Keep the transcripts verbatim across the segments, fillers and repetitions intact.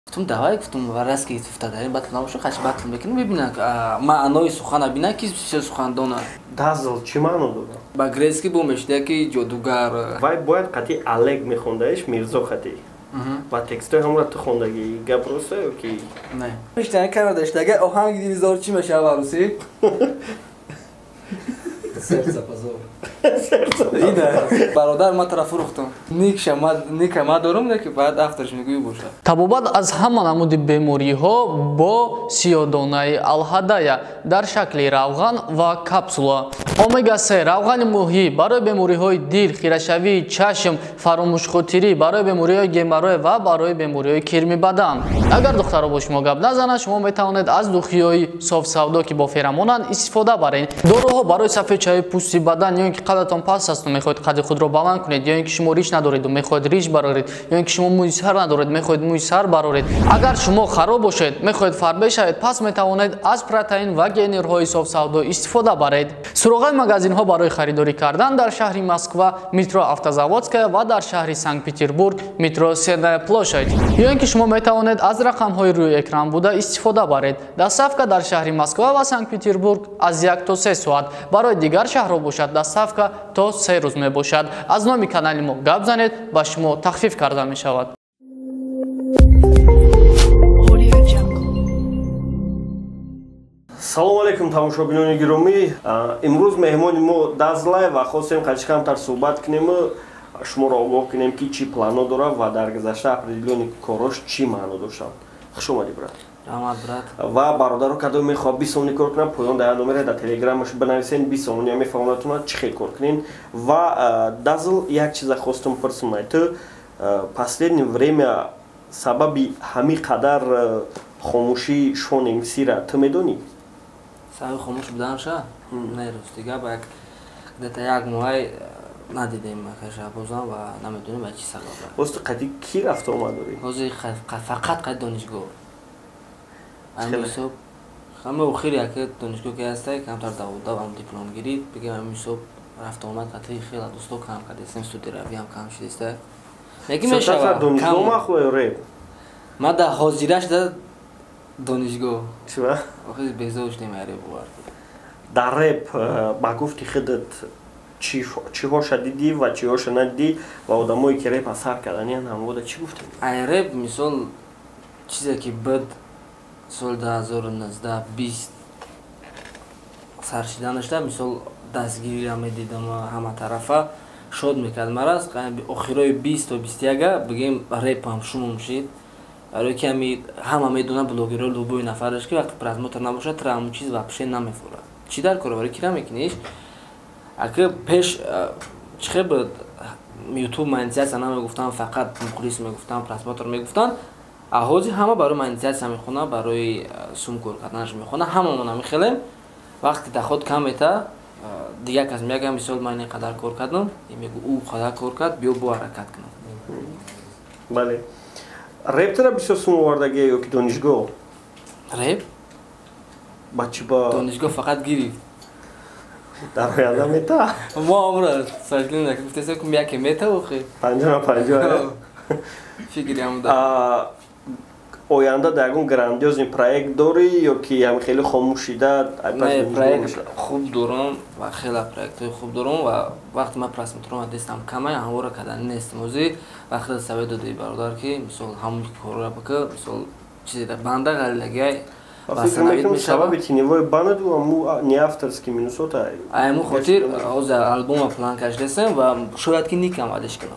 گفتم давай گفتم ورس که افتاده بعد نباشه خش بعد میکنم ببینم معنای سخن ببینم کی چه سخندونه دازل چی معنی داره با گریسکی بومشته که جادوگر وای باید قطعی الگ میخوندهش میرزا خطی و تکست هم را تو خوندگی گبروسه کی نه بیشتر کار داشته آهنگ دیوزار چی میشه واروسی Сердце позор. برادر ما طرف فروختم نیک شما نیک ما دارم نه که بعد افترش میگوی باشه табобат аз ҳама намуди бемориҳо бо сиёдонаи алҳадая дар шакли равған ва капсула омега се равғани моҳӣ барои бемориҳои дил хирашавии чашм фаромӯшхотирӣ барои бемориҳои геморрой ва барои бемориҳои кирми бадан агар духтаро бо шумо гап назанад шумо метавонед аз духиҳои софсавдо ки бо феромонанд истифода баред доруҳо барои сафедшавии пӯсти бадан ё ин ки қадатон паст асту мехоҳед қади худро баланд кунед ё ин ки шумо риш надоред мехоҳед риш бароред ё ин ки шумо мӯи сар надоред мехоҳед мӯи сар бароред агар шумо хароб бошед мехоҳед фарбе шавед пас метавонед аз протеин ва генерҳои софсавдо истифода баред суроғаи магазинҳо барои харидорӣ кардан дар шаҳри Москва метро Автозаводская ва дар шаҳри Санкт-Петербург метро Сенная площадь ё ин ки шумо метавонед аз рақамҳои рӯи экран буда истифода баред доставка дар шаҳри Москва ва Санкт-Петербург аз як то се соат барои дигар шаҳрҳо бошад доставка то се рӯз мебошад аз номи канали мо гап занед ба шумо тахфиф карда мешавад салому алейкум тамошобинони гиромӣ имрӯз меҳмони мо дазлай ва хостем қадиш камтар суҳбат кунем шуморо огоҳ кунем ки чӣ плано дора ва дар гузашта определёни корош чӣ маъно доштанд хуш омадӣ брат рамат брат ва бародаро кадом мехоҳад бисомонӣ кор кунанд поён дар номере дар телеграмаш бинависен бисомонӣ мефаҳмонатонад чӣ хел кор кунен ва дазл як чиза хостам пурсам ту последнее время сабаби ҳамин қадар хомӯшии шони мисира ту медонӣ сабаби хомӯш буданша не рӯз дига ба як где-то як моҳай надидем кашабозам ва намедонем ба чӣ сабаб босту қади ки рафта омад дорӣ ҳозир фақат қади донишгоҳ ами ҳисоб ҳама охир як донишгоҳ ки ҳастай камтар давода ва диплом гирид бигем ами ҳисоб рафта омад қати хела дӯсто кам кардистем студиравиам кам шудиста лекин мешавад донишгоҳ махлои реп ма да ҳозираш да донишгоҳ чива охир безош немаре бувар дар реп ба гуфти худат чиҳоша дидӣ ва чиҳоша надидӣ ва одамое ки реп асар кардани намвода чӣ гуфтем ай реп мисол чизе ки буд соли дуҳазору нуздаҳ бист сар шидан дошта мисол дастгирира медидам ҳама тарафа шод мекард марас охирои бист то бисту яка бигем репам шумум шид барои ки ами ҳама медонад блогерҳо любой нафараш ки вақти просмотр набошад тра ҳамун чиз вообще намефурад чӣ дар кор барои ки намекуниш ака пеш чихе буд ютуб монетизатсия намегуфтан фақат мухлис мегуфтан просмотр мегуфтан а ҳозир ҳама барои монетизатсия мехонад барои сум кор карданаш мехонад ҳамамон намехелем вақти даход кам мета дигар кас меягам мисол ман ин қадар кор кардам мегӯ ӯ қадар кор кард биё бо ҳаракат кунам бале реп тара бисёр сум овардагӣ ё ки донишгоҳ реп ба чӣ ба донишгоҳ фақат гирифт дар оянда мета мо умра саҷлӣ накунем гуфтесем ки яке мета охи панҷоҳ панҷоҳ фикрям да оянда дар ягон грандиозни проект дорӣ ё ки ям хеле хомӯшида не проект хуб дорам ва хеле проектҳои хуб дорам ва вақти ман просмотром дестам камай ҳамора кардани нестам ҳозир вақти саве додai бародар ки мисол ҳамон корро бика мисол чизе да банда галлагай фикр мекунам сабаби тинивои банаду аму не авторски минусота айму хотир ҳозир албома план кардем ва шояд ки никам вадиш кунам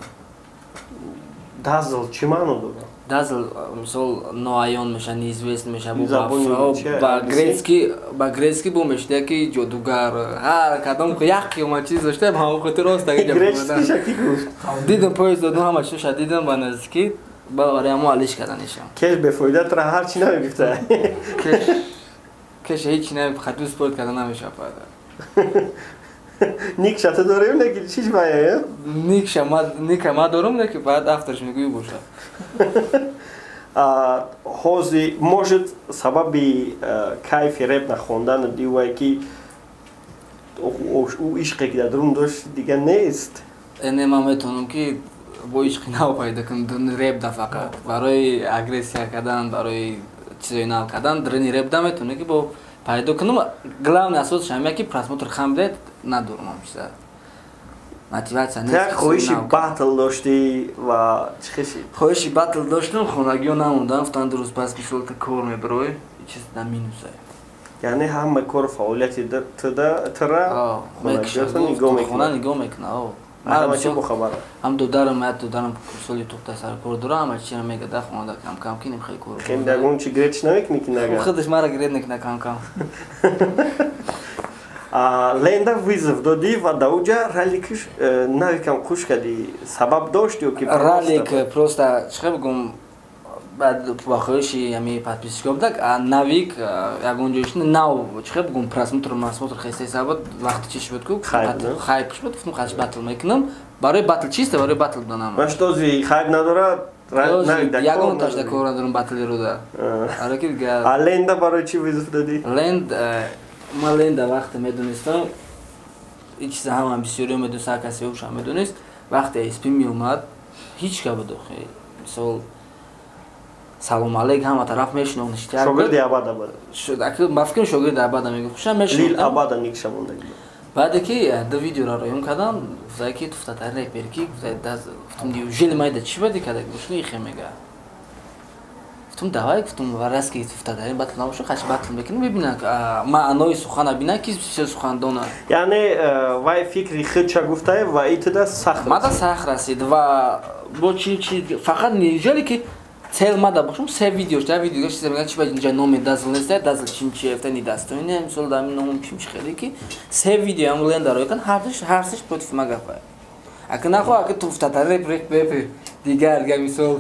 дазл чӣ маъно дорад дазл мисол ноаён меша неизвестн меша ба грецки ба грецки бо мешуда ки ҷодугар ҳар кадом як ёма чиз дошта ҳамон хотир рост дидам поезд додум ҳама чиша дидам ба наздикӣ ба орямо алиш карданишам кеш бефоида тра ҳарчи намегифта кеш кеш ҳеҷ не хату спорт карда намешапад никша ту дорем лекин чиш бая никша ма ника ма дорам лекин баъд авторш мегӯи боша ҳозир может сабаби кайфи реп нахондан дивай ки ӯ ишқе ки дар дурум дошт дига нест эне ман метавонам ки бо ишқи нав пайдо кунед, ребда фақат барои агрессия кардан, барои чизои нав кардан дрени ребда метавонӣ ки бо пайдо кунам. Главный асосиш ҳамин ки просмотр хам бидед, надурмам чиза мотивация нест. Так хоҳиши батл дошти ва чӣ хиши? Хоҳиши батл доштам, хонагиё намондам, гуфтанд дуруз пас мисолка кор мебарой, чиз на минуса. Яъне ҳама кор фаъолияти тира мекушад, хона нигоҳ мекунад. ҳама чӣ бохабар? ҳам додарам, ҳам додарам соли тухта сар кор дорам, ҳама чира мегада хонада кам кам кинем хеле кор. Хем дагон чи гретш намекунӣ ки нага? Худаш мара грет мекуна кам кам. Ленда визов додӣ ва даоҷа ралликиш навикам хуш кардӣ. Сабаб дошт ё ки раллик просто чӣ бигум баъд ба хоҳиши ҳами подписчикҳо будак навик ягон ҷоиш нав чӣ бигум просмотр масмотр хеста сабаб вақти чиш буд ку хайп буд, гуфтам хаш батл мекунам. Барои батл чиста, барои батл донам. Маш този хайп надорад. Ягон ташда кор надорам батлеро да. Ара ки дига. А ленда барои чӣ визов додӣ? Ленд ма ленда вақте медонистам, ин чиза ҳама бисёриҳо медонист, ҳар касе ҳуша медонист. Вақте эс пи меомад, ҳеҷ ка буд охи. Мисол салом алейк ҳама тараф мешинохтиш. Шогирди Абада буд. Шуд, ма фикр шогирди Абада мегуфтам, мешинохтам. Лил Абада никша монда. Баъде ки ду видеоро роём кардам, гуфтае ки туфтата репер ки, гуфтае даз, гуфтам неужели майда чӣ бади кардак? Гуфтам ихе мега. Гуфтам давай, гуфтам варас ки туфтата батл набоша, хаш батл мекунем, бибина маънои сухана бина ки чӣ сухандона. Яъне вай фикри худша гуфтае ва итида сахт. Мада сахт расид ва бо чӣ чӣ фақат неужели ки цел мада бошам се видеош, да видеош чиза мегӯяд чи ба инҷа номи дазл нестае, дазл чим чи ефтани дастоине, мисол да ҳамин номам чим чи хеле ки се видео ҳам ленда роя кан ҳардуш ҳарсиш против ма гапа. Ака нахоҳ ака туфтата реп реп реп дигар га мисол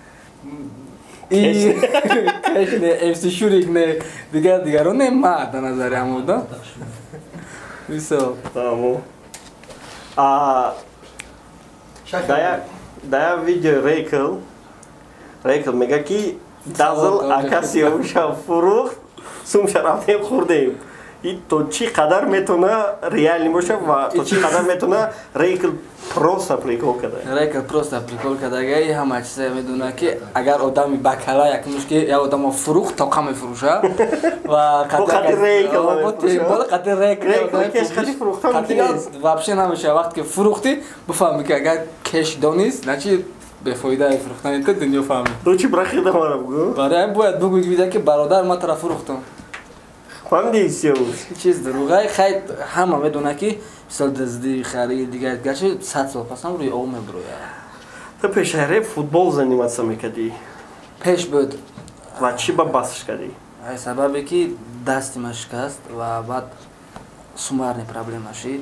и кешне эфси шурик не дигар дигаро не ма да назари ҳамуда. Мисол. Тамо. А дая дая видео рекл Рекл мега ки дазл акасиёша фурӯхт, сумша рафтем хӯрдем. И то чӣ қадар метавона реалӣ боша ва то чӣ қадар метавона Рекл просто прикол када. Рекл просто прикол кадагаи ҳама чиза медона ки агар одами бакала якмуш ки я одамо фурӯхт тоқа мефурӯша ва қати Рекл мефурӯша. Қати Рекл. Рекл кеш қати фурӯхта мекунед. Вообще намеша вақте ки фурӯхти бифаҳми ки агар кеш донист, начи бефоидаи фурӯхтани ту дунё фаҳмӣ. То чӣ брахида мара бугӯ? Барои бояд бугӯ вида ки бародар ма тараф фурӯхтам. Фаҳмиди сиёш. Чиз дуруғай хай ҳама медона ки мисол дазди харид дигар гарчи сад сол пасам рӯи об меброя. Ту пешаҳре футбол заниматсия мекардӣ? Пеш буд. Ва чӣ ба басш кардӣ? Ай сабабе ки дасти ма шикаст ва баъд сумарни проблема шид.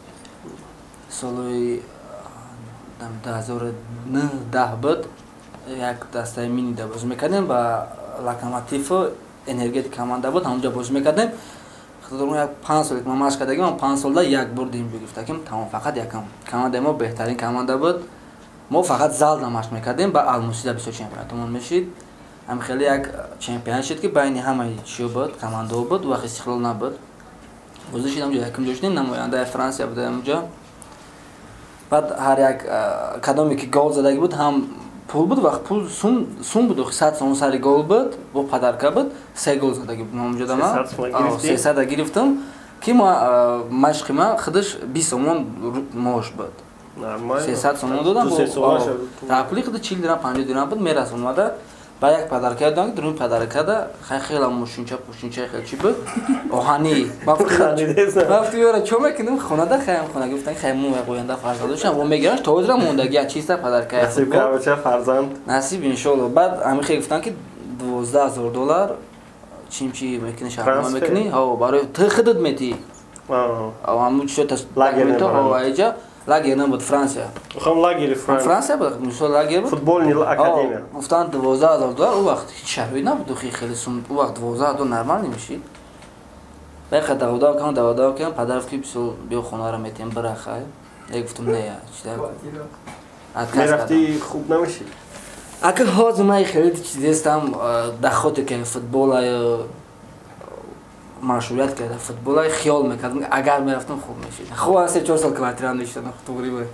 Солои ду ҳазору нӯҳ даҳ буд, як дастаи минида бозӣ мекардем ба Локомотиву энергетик команда буд, ҳамонҷа бозӣ мекардем. Як панҷ сол ма машқ кардагим, ам панҷ солда як бор дим бигирифтагим, тамом фақат якам. Командаи мо беҳтарин команда буд. Мо фақат залда машқ мекардем, ба Алмусида бисёр чемпионатмон мешид. Ам хеле як чемпион шид ки байни ҳамаи чиё буд, командаҳо буд, вақт истиқлол набуд. Бозӣ шид ҳамҷа якум ҷо шудем, намояндаи Франсия буда ҳамҷа. Баъд ҳар як кадоме ки гол задаги буд ҳам пул буд, вақт пул сум сум буд, сад сом сари гол буд, бо падарка буд, се гол задаги буд ҳамҷода ма. сесад гирифтам ки ма машқи ма худаш бист сомон маош буд. Нормально. сесад сомон додам. Тапли худа чил дирам, панҷоҳ дирам буд, мерасонмада. Ба як падарка додам, дуруми падаркада хеле мошинча, пушинча хеле чи буд. Оҳани. Вақти ёра чо мекунем хонада хаям хона гуфтан хаям меқоянда фарзандошам, во мегираш то ҳозира мондаги я чиста падарка. Насиб кавача фарзанд. Насиб иншолло. Баъд ами хе гуфтан ки дувоздаҳ ҳазор доллар чим чи мекунӣ шарҳнома мекунӣ, ҳо барои ту худуд метӣ. Аа. Ам чӣ то лагер то ҳаваиҷа. Лагер набуд Франсия. Хам лагери Франсия. Франсия буд, мисол лагер буд. Футболни академия. Гуфтан дувоздаҳ ҳазор доллар, у вақт ҳеҷ шароит набуд, хеле сум, у вақт дувоздаҳ ҳазор нормал мешид. Беқа давода кам давода кам падар ки бисо биё хонаро метем барахай. Я гуфтам не я, чида. Мерафти хуб намешид. Ака ҳозир ман хеле чизестам дахоте ки футбола ё машҳурият карда футбола хиёл мекардам, агар мерафтам хуб мешид. Хуб се чор сол квартира мешидам, тоғрибан.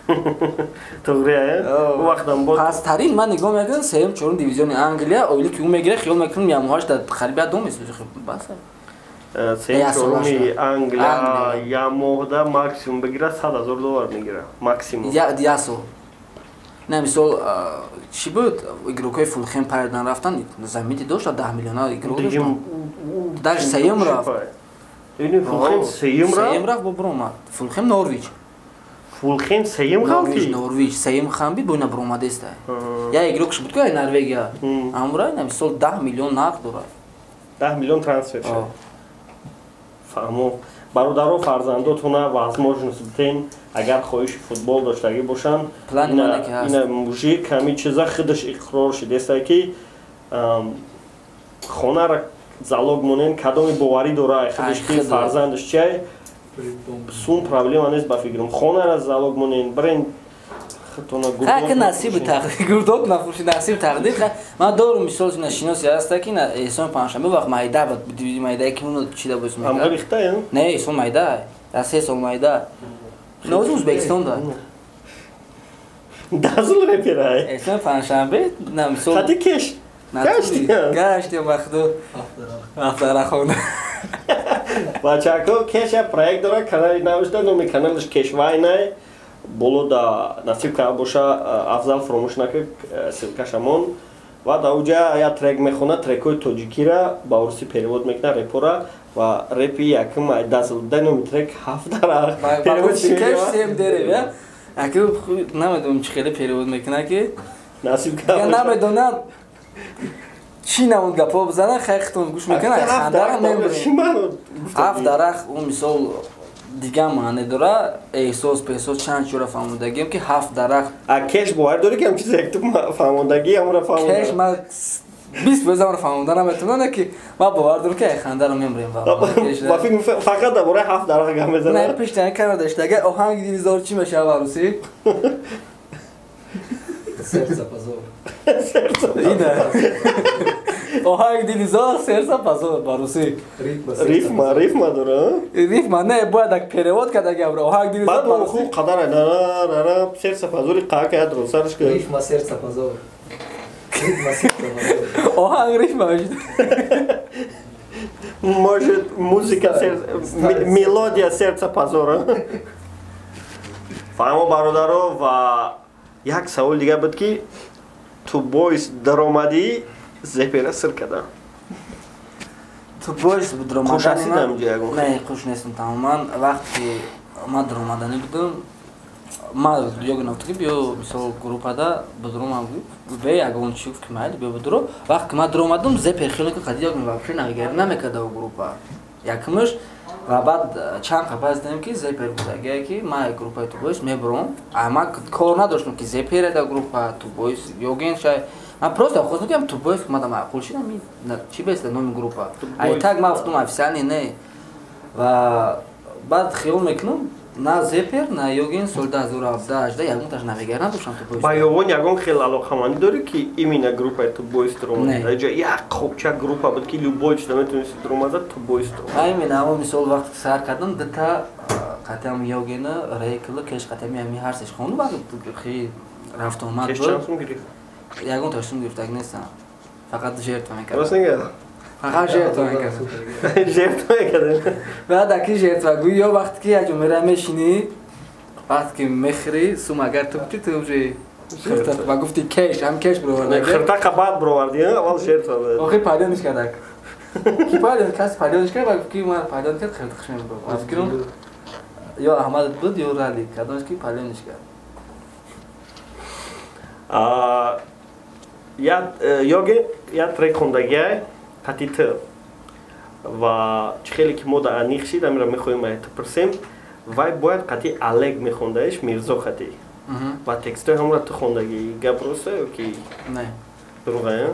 To'g'ri-a? U vaqtdan bor. Pasttarин man nigоҳ мекардам сеюм чорум дивизиони Англия, оили ки ӯ мегира хиёл мекардам ямоҳаш дар харибия дом мислиш бас. Сеюм чоруми Англия ямоҳда максимум бигира сад ҳазор доллар мегира. Максимум. Я ясо. Не мисол чӣ буд? Игрокои Фулхэм пайдан рафтан замити дошт даҳ миллиона игрок дошт. Даже сеюм рафт. Ини Фулхэм сеюм рафт. Сеюм рафт бо бромад. Фулхэм Норвич. Фулхэм сеюм рафт. Норвич сеюм хамби бо ина бромадест. Я игрокш буд ки Норвегия. Амра ина мисол даҳ миллион нақд дорад. даҳ миллион трансфер шуд. Фаҳмо. Бародаро фарзандотона возможност битен агар хоҳиши футбол доштагӣ бошанд ина мужик ҳами чиза худаш иқрор шудеста ки хонара залог монен кадоми боварӣ дора худаш ки фарзандаш чай сум проблема нест ба фикрам хонара залог монен брен как насиби тақдир гурдок нафурши насиб тақдир ман дорум мисол ина шиноси аста ки на эсон паншанбе вақт майда буд дивизия майда ки уно чида бос мекард амга рихта не эсон майда я се сол майда ноз узбекистон да дазл репера эсон паншанбе на мисол хати кеш гашти гашти махду афтарахона бачако кеша проект дора канали навишта номи каналш кешвайнай боло да насиб кард боша афзал фаромӯш накард силкашамон ва да уҷа я трек мехона трекои тоҷикира ба урси перевод мекунад репора ва репи якм дазл дай номи трек ҳафт дара перевод кеш сем дере я аки намедонам чӣ хеле перевод мекунад ки насиб кард я намедонам чӣ намуд гапо бизанад хайхтон гӯш мекунад хандаро мебирем ҳафт дарахт ӯ мисол дига маъне дора эҳсос пеҳсос чанд чора фаҳмондагиам ки ҳафт дарахт а кеш бовар дори ки ҳам чизе як ту фаҳмондагӣ ҳамра фаҳмонда кеш ман бист фоиз ҳамра фаҳмонда наметавонам ки ман бовар дорам ки хандаро мемрем ба фикр фақат дар бораи ҳафт дарахт гап мезанам не пиштани кама даштага оҳанги дилизор чӣ мешавад арӯсӣ сердца позор ина оҳанг дилизор сердца позор барӯсӣ рифма рифма дора рифма не бояд ак перевод карда гапра оҳанг дилизор баъд хуб қадара нара сердца позори қаҳ кая дуросарш ки рифма сердца позор рифма сердца позор оҳанг рифма может музыка мелодия сердца позора фаҳмо бародаро ва як савол дига буд ки ту боис даромадӣ зепера сир кардам ту боис даромадам не хуш нестам тамоман вақте ки ман даромаданӣ будам ман ёгина гуфт ки биё мисол группада будурумам бе ягон чӣ гуфт ки майли биё будуро вақте ки ман даромадам зепер хеле ки қади ёгин вообще нагигари намекарда у группа якмаш ва баъд чанд қапа дидем ки зепер будагия ки ман группаи ту боис мебурам а ман кор надоштам ки зепер да группа ту боис ёгин шай ман просто хостам ки ту боис мада маъқул шидам чӣ беста номи группа ай так ман гуфтам официални не ва баъд хиёл мекунам на зепер на ёгин соли ду ҳазору ҳабдаҳ ягонташ навигар надоштам ту боис ба ёгон ягон хеле алоқамандӣ дорӣ ки именно группаи ту боис даромада ҷо як хобча группа буд ки любой чиза метавонисти даромада ту боис даромада именно ҳамо мисол вақте ки сар кардам дита қатъиам ёгина рекла кеш қатъиам ами ҳарсеш хону вақт хи рафту омад кеш чанд сум гирифт ягонташ сум гирифтак нестам фақат жертва мекардам раст мегӯяд фақат жертва мекардам жертва мекардем баъд аки жертвагӯӣ ё вақте ки яҷо мера мешинӣ вақте ки мехӯрӣ сум агар ту бути ту уже ва гуфти кеш ҳам кеш бироварда хиртақа баъд бироварди аввал жертва буд охир падёниш кардак ки падён кас падёниш кард ва гуфт ки ман падён кард хиртақаш мебурам ва фикрам ё аҳмад буд ё рали кадош ки падёниш кард ёге як трек хондагия қатити ва чӣ хеле ки мо да аниқ шид амира мехоҳем айта пурсем вай бояд қатъи алег мехондаиш мирзо қатӣ ва текстои ҳамра ту хондагӣ гап роста ё ки не дуруғая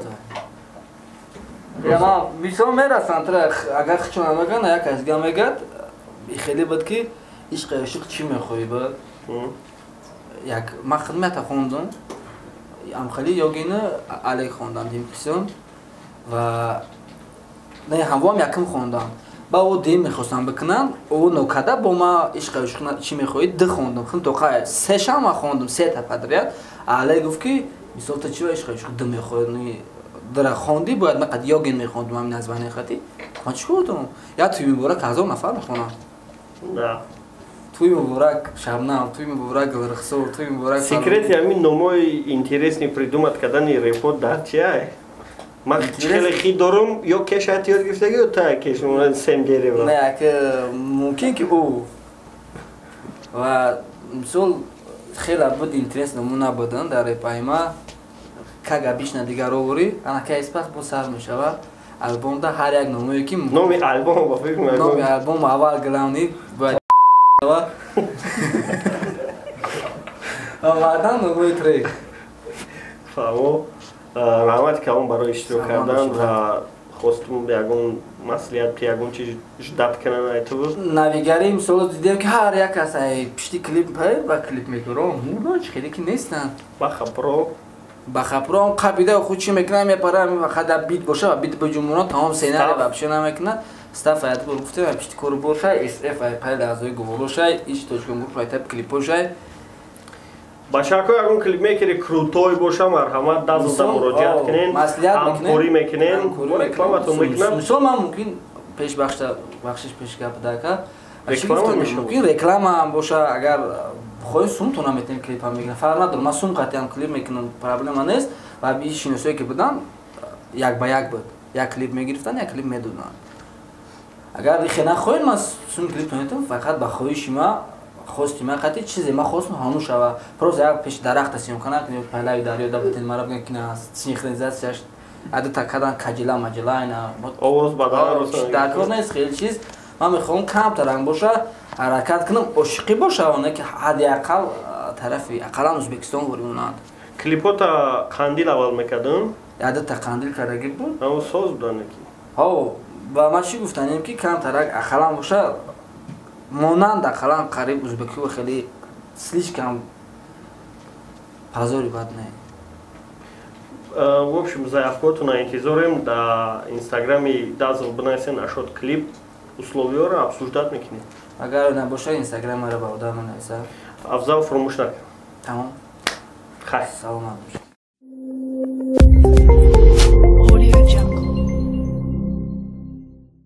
я ман мисол мерасанд агар хичона меган як аз га мегад хеле буд ки ишқи ошиқ чӣ мехоҳӣ буд як ман хидмата хондам амхали ёгина алег хондам димписон ва не ҳамвоам якм хондам ба о дем мехостам бикунам о нокада бо ма ишқа ишқна чи мехоҳед ди хондум хин тоқа се шама хондум се та падрият алай гуфт ки мисол та чива ишқа ишқ ди мехоҳед дара хонди бояд мақад ёген мехондум ҳамин названи хати ма чӣ кардум я туи муборак ҳазор нафар мехонам на туи муборак шабнам туи муборак гулрухсор туи муборак секрети ҳамин номои интересни придумат кардани репот дар чия ман хеле хи дорум ё кешат ёд гирифтаги ё та кешмон сем геревра не ки мумкин ки ӯ ва мисол хеле буд интерес номо набудан дар репаи ма кага бишна дигар овори ана ки испас бо сар мешава албомда ҳар як номое ки номи албом ба фикр мекунам номи албом аввал главни ба ва баъдан номои трек фаҳмо раҳмат калом барои иштирок кардан ва хостум ягон маслиҳат ки ягон чиз ждат канан айту навигари мисол дидем ки ҳар як кас пишти клип ба клип мекунам муроч хеле ки нестанд ба хапро ба хапро он қабида худ чӣ мекунам мепарам хада бит боша ва бит баҷумона тамом сценарий вообще намекунад стаф аят гуфтем пишти кору боша эсэф ай пайли азои гуворошай ич точкам гуфт ай тап клипошай ба шако ягон клипмейкери крутой боша марҳамат дазлда муроҷиат кунен ҳамкорӣ мекунен рекламатон мекунам мисол ман мумкин пеш бахшиш пеш гап дака реклама мешавад мумкин реклама боша агар хоҳем сумтона метем клипа мекунам фарқ надор ман сум қатиан клип мекунам проблема нест ва би шиносое ки будам як ба як буд як клип мегирифтан як клип медоданд агар ихе нахоҳед ман сум клип метам фақат ба хоҳиши ма хости ма қати чизе ма хостам ҳамун шава просто як пеш дарахта сиём канак пайлави дарё да бутен мара биган кина синхронизатсияш ада такадан каҷила маҷилайна овоз бадан даркор нест хеле чиз ман мехоҳам камтар ранг боша ҳаракат кунам ошиқӣ боша оне ки ҳадди ақал тарафи ақалан ӯзбекистон воримонанд клипота қандил аввал мекардам ядата қандил кардаги буд ҳамо соз будан ки ҳо ба ман чӣ гуфтанем ки камтарак ақалан боша монанд ақалан қариб ӯзбекиҳо хеле слишкам пазори бад не в общем заявкотона интизорем да инстаграми дазл бинависен ашод клип условиёро обсуждат мекунем агар набоша инстаграмаро ба одам менависа афзал фуромӯш накун тамом хайр саломат бош